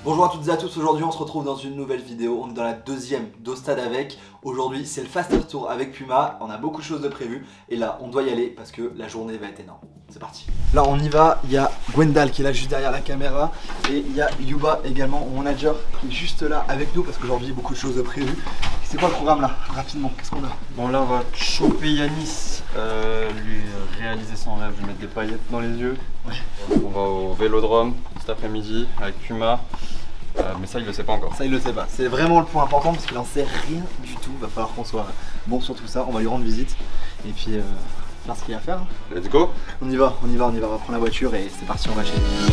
Bonjour à toutes et à tous, aujourd'hui on se retrouve dans une nouvelle vidéo, on est dans la deuxième d'Ostade avec. Aujourd'hui c'est le Faster Tour avec Puma, on a beaucoup de choses de prévues et là on doit y aller parce que la journée va être énorme. C'est parti. Là on y va, il y a Gwendal qui est là juste derrière la caméra et il y a Yuba également, mon manager, qui est juste là avec nous parce qu'aujourd'hui beaucoup de choses de prévues. C'est quoi le programme là? Rapidement, qu'est-ce qu'on a? Bon là on va choper Yanis, lui réaliser son rêve, lui mettre des paillettes dans les yeux. Ouais. On va au Vélodrome cet après-midi avec Puma. Mais ça il le sait pas encore. Ça il le sait pas, c'est vraiment le point important parce qu'il en sait rien du tout. Va falloir qu'on soit bon sur tout ça, on va lui rendre visite et puis faire ce qu'il y a à faire. Let's go. On y va, on va prendre la voiture et c'est parti, on va chez lui.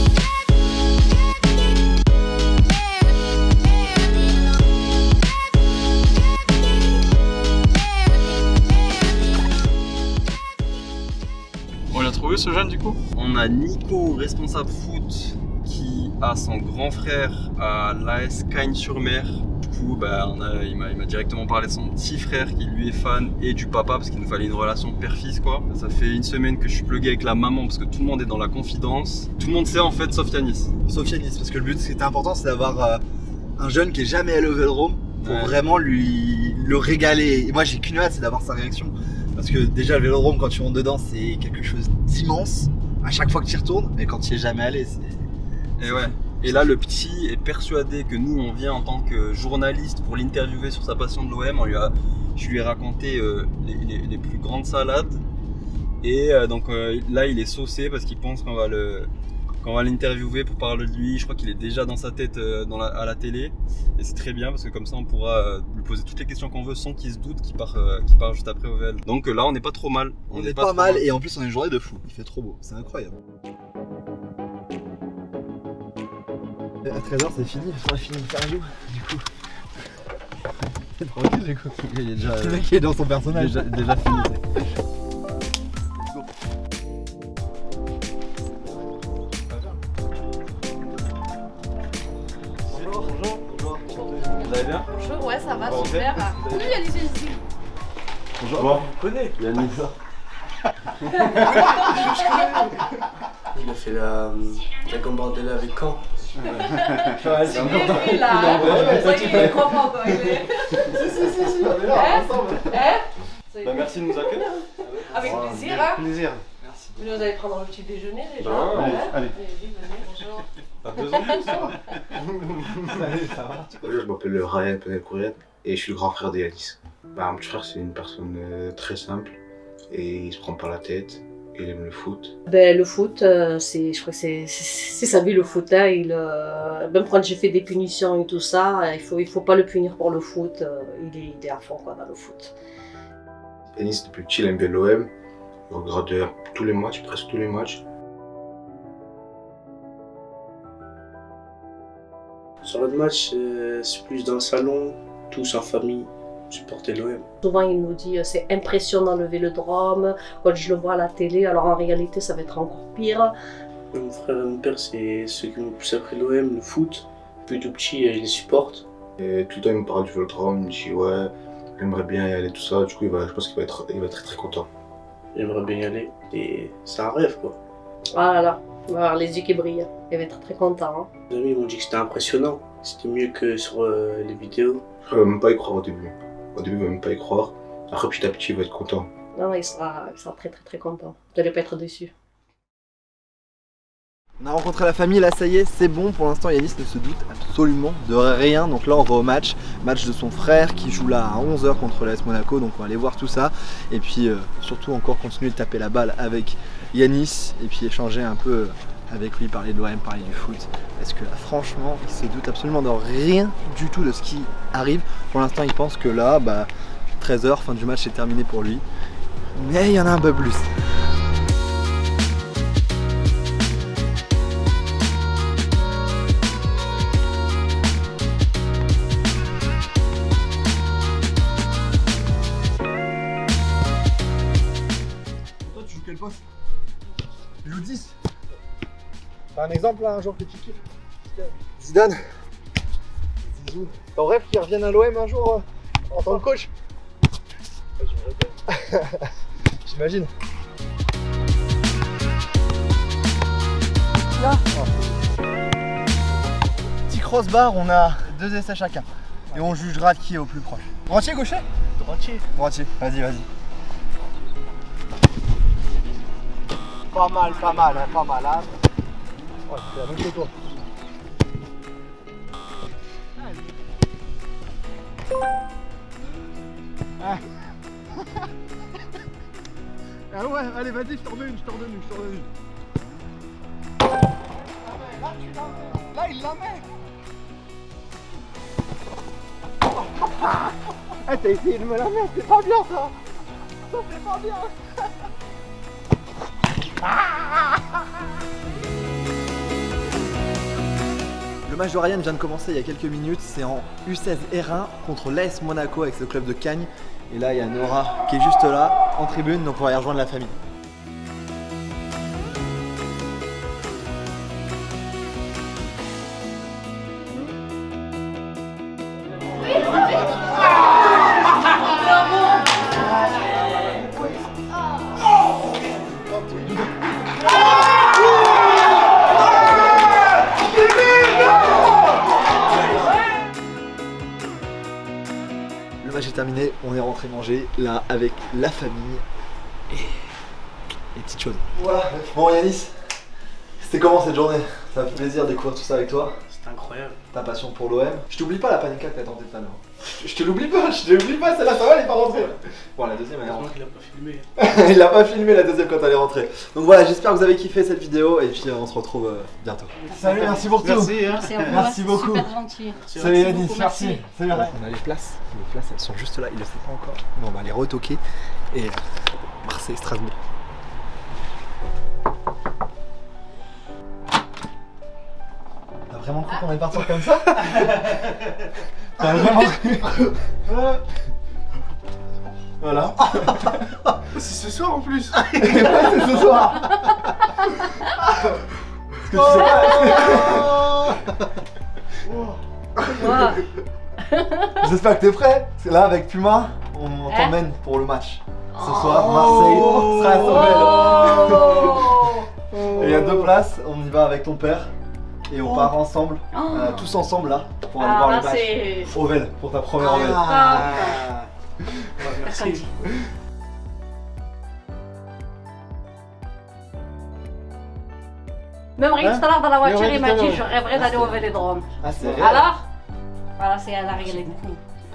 On l'a trouvé ce jeune du coup? On a Nico, responsable foot, qui a son grand frère à l'AS Cagnes-sur-Mer. Du coup, il m'a directement parlé de son petit frère qui lui est fan et du papa parce qu'il nous fallait une relation père-fils quoi. Ça fait une semaine que je suis plugué avec la maman parce que tout le monde est dans la confidence. Tout le monde sait en fait sauf Yanis. Sauf Yanis, parce que le but, ce qui était important, c'est d'avoir un jeune qui est jamais allé au Vélodrome pour vraiment le régaler. Et moi j'ai qu'une hâte, c'est d'avoir sa réaction. Parce que déjà le Vélodrome quand tu rentres dedans c'est quelque chose d'immense à chaque fois que tu y retournes, mais quand tu y es jamais allé c'est... Et ouais. Et là le petit est persuadé que nous on vient en tant que journaliste pour l'interviewer sur sa passion de l'OM. Je lui ai raconté les plus grandes salades. Et là il est saucé parce qu'il pense qu'on va l'interviewer pour parler de lui. Je crois qu'il est déjà dans sa tête à la télé. Et c'est très bien parce que comme ça on pourra lui poser toutes les questions qu'on veut sans qu'il se doute qu'il part juste après au VL. Donc là on n'est pas trop mal. On est pas mal et en plus on a une journée de fou. Il fait trop beau, c'est incroyable. À 13h c'est fini, on a fini l'interview du coup. C'est tranquille du coup. Il est déjà, le mec est dans son personnage. Déjà fini. Vous allez bien? Bonjour, ouais, ça va, super. Oui, allez-y. Bonjour. Bon, je connais. Yanis. Il a fait la Gambardella avec Caen. C'est lui là, c'est ça qu'il ne croit pas encore. Merci de nous accueillir. Avec plaisir. Hein. Plaisir. Merci. Vous allez prendre le petit déjeuner déjà. Allez. Bonjour. Pas besoin. Salut, ça va? Je m'appelle Ryan Penel-Courriette et je suis le grand frère de Yanis. Mon petit frère c'est une personne très simple et il se prend pas la tête. Il aime le foot. Le foot, je crois que c'est sa vie le foot. Hein. Même quand j'ai fait des punitions et tout ça, il faut pas le punir pour le foot. Il est à fond quoi, dans le foot. Yanis depuis petit il aime bien l'OM. Il regarde tous les matchs, presque tous les matchs. Sur le match, c'est plus dans le salon, tous en famille. Supporter l'OM. Souvent il nous dit c'est impressionnant le Vélodrome, quand je le vois à la télé, alors en réalité ça va être encore pire. Mon frère et mon père c'est ceux qui m'ont poussé après l'OM, le foot. Depuis tout petit je les supporte. Et tout le temps il me parle du Vélodrome, il me dit ouais, j'aimerais bien y aller tout ça, du coup je pense qu'il va être très content. J'aimerais bien y aller et c'est un rêve quoi. Voilà, on va avoir les yeux qui brillent, il va être très content. Hein. Les amis m'ont dit que c'était impressionnant, c'était mieux que sur les vidéos. Je ne même pas y croire au début. Au début, il ne va même pas y croire. Après, petit à petit, il va être content. Non, il sera très content. Vous n'allez pas être déçu. On a rencontré la famille, là ça y est, c'est bon. Pour l'instant, Yanis ne se doute absolument de rien. Donc là, on va au match de son frère qui joue là à 11 h contre l'AS Monaco. Donc on va aller voir tout ça. Et puis surtout encore continuer de taper la balle avec Yanis. Et puis échanger un peu avec lui, parler de l'OM, parler du foot. Parce que là, franchement, il se doute absolument de rien du tout de ce qui arrive. Pour l'instant, il pense que là, 13 h, fin du match, c'est terminé pour lui. Mais il y en a un peu plus. Toi, tu joues quel poste? Je joue 10. T'as un exemple là, un joueur que tu kiffes? Zidane. Zizou. Ton rêve qu'il revienne à l'OM un jour en tant que coach? J'imagine. Là. crossbar, on a 2 essais chacun. Et on jugera qui est au plus proche. Droitier, gaucher? Droitier. Droitier, vas-y, vas-y. Pas mal, hein, pas mal. Hein. Ouais, c'est la même que toi. Ah. Ah ouais, allez, vas-y, je t'en donne une. Là, il la met. Ah, t'as essayé de me la mettre, c'est pas bien ça. Ça, c'est pas bien. Le match de Ryan vient de commencer il y a quelques minutes, c'est en U16 R1 contre l'AS Monaco avec ce club de Cagnes. Et là il y a Nora qui est juste là en tribune, donc on va y rejoindre la famille. Le match est terminé, on est rentré manger là avec la famille et les petites choses. Voilà. Bon Yanis, c'était comment cette journée? Ça fait plaisir de découvrir tout ça avec toi. C'était incroyable. Ta passion pour l'OM. Je t'oublie pas la panica que t'as tenté tout à l'heure. Je te l'oublie pas, celle-là ça va, elle est pas rentrée. Bon la deuxième elle est rentrée. Il a pas filmé. Il l'a pas filmé la deuxième quand elle est rentrée. Donc voilà, j'espère que vous avez kiffé cette vidéo et puis on se retrouve bientôt. Salut, merci pour tout. Merci, hein. Merci beaucoup. Super gentil. Salut Yanis, merci. Salut. Ouais. On a les places elles sont juste là, il le sait pas encore. Mais on va les retoquer et Marseille, Strasbourg. T'as vraiment cru qu'on allait partir comme ça? T'as vraiment cru? Voilà. C'est ce soir en plus. Ouais, c'est ce soir. Parce que tu sais pas. J'espère que t'es prêt. Parce que là, avec Puma, on t'emmène pour le match. Ce soir, Marseille sera à Sobel. Et il y a 2 places. On y va avec ton père. Et on part ensemble, tous ensemble là, pour aller voir le match. Ovel, pour ta première Ovel. Merci. Même rien tout à l'heure dans la voiture, il m'a dit je rêverais d'aller au Vélodrome. Ah, c'est vrai. Alors, voilà, c'est à la réglé beaucoup.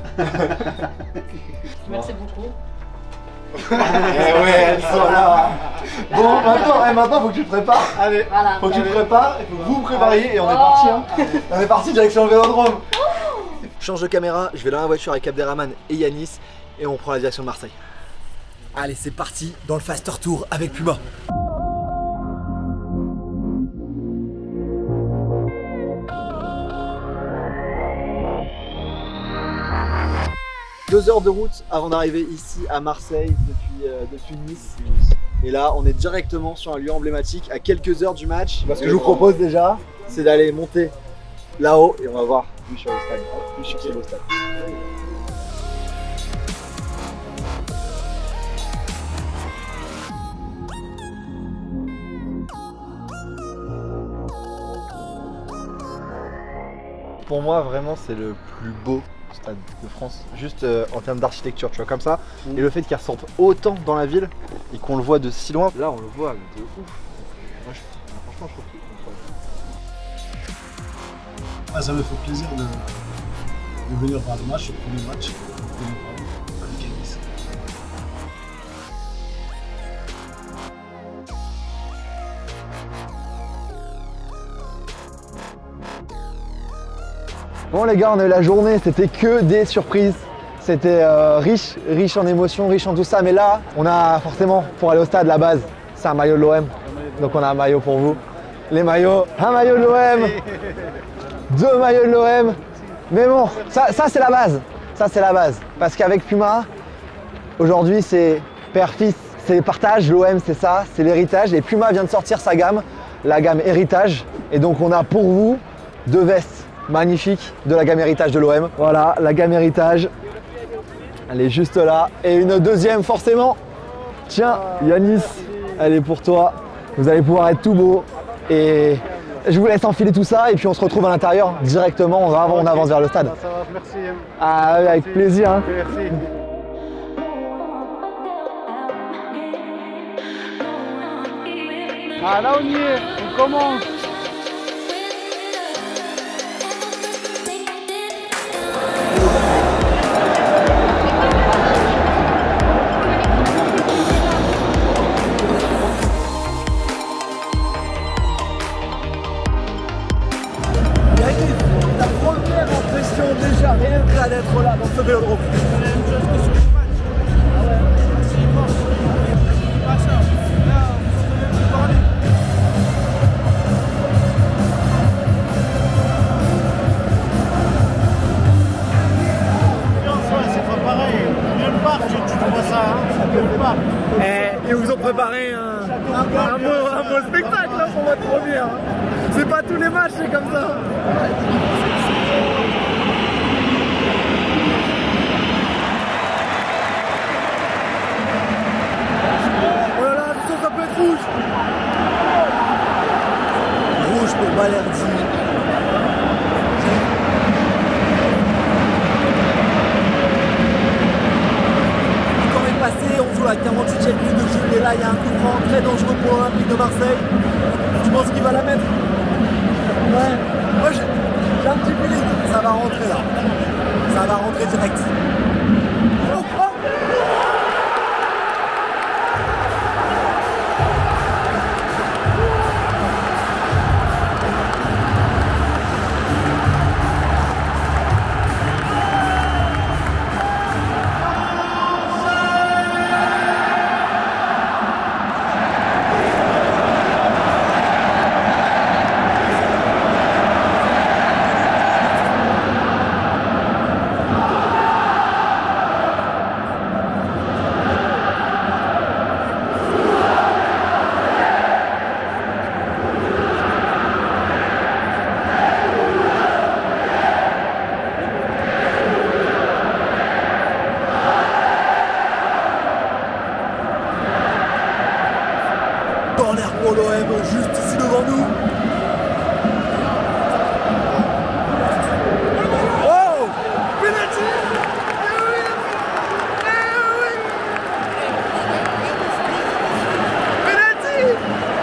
Merci beaucoup. Eh ouais, elles sont là. Bon, maintenant faut que tu te prépares. Allez, Voilà. faut que tu te prépares, il faut que vous vous prépariez et on est parti. Hein. On est parti direction le Vélodrome. Change de caméra, je vais dans la voiture avec Abderrahmane et Yanis et on prend la direction de Marseille. Allez, c'est parti dans le Faster Tour avec Puma. Deux heures de route avant d'arriver ici à Marseille depuis Nice. Et là, on est directement sur un lieu emblématique à quelques heures du match. Ce que je vous propose déjà, c'est d'aller monter là-haut et on va voir vue sur le stade. Vue sur le stade. Pour moi, vraiment, c'est le plus beau stade de France, juste en termes d'architecture, tu vois, comme ça. Et le fait qu'il ressorte autant dans la ville et qu'on le voit de si loin, là on le voit de ouf. Moi, franchement, je trouve que Ah, ça me fait plaisir de venir voir le match, le premier match, avec Yanis. Bon les gars, on a eu la journée, c'était que des surprises. C'était riche en émotions, riche en tout ça. Mais là, on a forcément, pour aller au stade, la base, c'est un maillot de l'OM. Donc on a un maillot pour vous. Les maillots, un maillot de l'OM, 2 maillots de l'OM. Mais bon, ça c'est la base. Ça c'est la base. Parce qu'avec Puma, aujourd'hui c'est père-fils, c'est le partage. L'OM c'est ça, c'est l'héritage. Et Puma vient de sortir sa gamme, la gamme héritage. Et donc on a pour vous 2 vestes magnifique de la gamme héritage de l'OM. Voilà, la gamme héritage. Elle est juste là. Et une deuxième forcément. Tiens, Yanis, elle est pour toi. Vous allez pouvoir être tout beau. Et Je vous laisse enfiler tout ça et puis on se retrouve à l'intérieur directement, on avance vers le stade. Ça va, merci. Ah, avec plaisir. Hein. Merci. Ah là on y est, on commence. Ta première impression déjà, rien que d'être là dans ce vélodrome. Et ils vous ont préparé un beau spectacle là, pour votre première. C'est pas tous les matchs, c'est comme ça. Oh là là, attention, ça peut être rouge. Rouge pour Balerdi. On joue à 48e minute de jeu et là il y a un coup franc très dangereux pour l'Olympique de Marseille. Tu penses qu'il va la mettre? Ouais. Moi j'ai un petit feeling. Ça va rentrer là. Ça va rentrer direct. Oh, oh. Corner pour l'OM, juste ici devant nous. Oh, penalty! Penalty!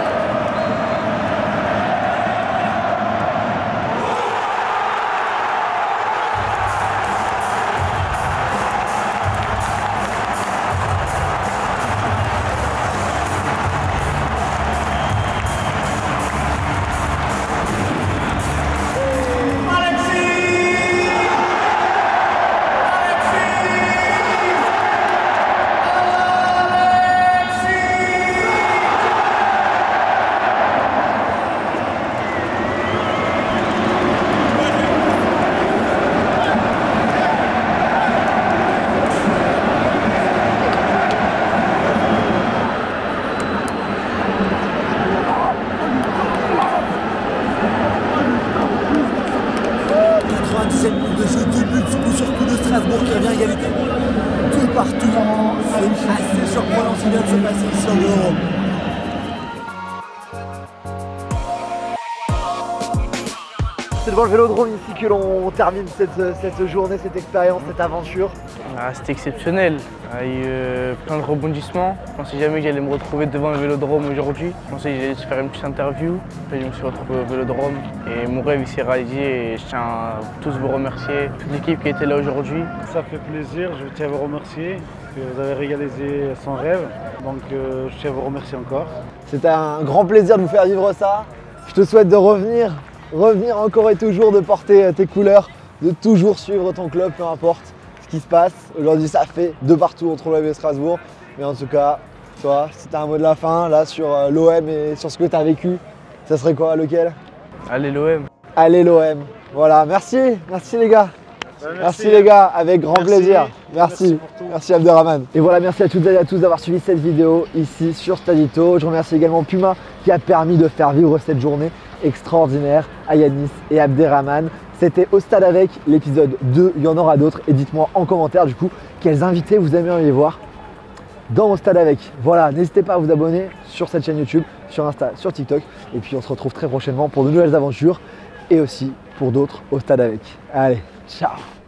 De jeu, 2 buts, coup sur coup de Strasbourg qui revient à égalité. Tout partout. C'est assez surprenant ce qui vient de se passer ici en Vélodrome. C'est devant le Vélodrome ici que l'on termine cette journée, cette expérience, cette aventure. Ah, c'était exceptionnel. Il y a eu plein de rebondissements. Je pensais jamais que j'allais me retrouver devant le Vélodrome aujourd'hui. Je pensais que j'allais se faire une petite interview. Puis je me suis retrouvé au Vélodrome et mon rêve s'est réalisé et je tiens à tous vous remercier, toute l'équipe qui était là aujourd'hui. Ça fait plaisir, je tiens à vous remercier. Que vous avez réalisé son rêve, donc je tiens à vous remercier encore. C'était un grand plaisir de vous faire vivre ça. Je te souhaite de revenir encore et toujours, de porter tes couleurs, de toujours suivre ton club, peu importe ce qui se passe. Aujourd'hui, ça fait de partout entre l'OM et Strasbourg. Mais en tout cas, toi, si tu as un mot de la fin là sur l'OM et sur ce que tu as vécu, ça serait quoi, lequel? Allez l'OM. Allez l'OM. Voilà, merci les gars. Merci les gars, avec grand plaisir. Merci Abderrahmane. Et voilà, merci à toutes et à tous d'avoir suivi cette vidéo ici sur Stadito. Je remercie également Puma qui a permis de faire vivre cette journée extraordinaire à Yanis et Abderrahmane. C'était Au Stade Avec, l'épisode 2, il y en aura d'autres. Et dites-moi en commentaire du coup quels invités vous aimeriez voir dans Au Stade Avec. Voilà, n'hésitez pas à vous abonner sur cette chaîne YouTube, sur Insta, sur TikTok. Et puis on se retrouve très prochainement pour de nouvelles aventures et aussi pour d'autres Au Stade Avec. Allez, ciao!